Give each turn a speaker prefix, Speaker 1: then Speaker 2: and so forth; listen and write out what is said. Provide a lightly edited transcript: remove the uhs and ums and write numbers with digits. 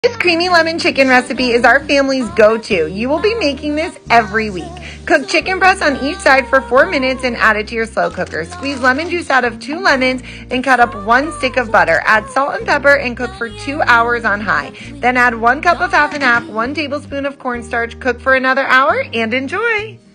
Speaker 1: This creamy lemon chicken recipe is our family's go-to. You will be making this every week. Cook chicken breasts on each side for 4 minutes and add it to your slow cooker. Squeeze lemon juice out of 2 lemons and cut up 1 stick of butter. Add salt and pepper and cook for 2 hours on high. Then add 1 cup of half and half, 1 tablespoon of cornstarch. Cook for another hour and enjoy.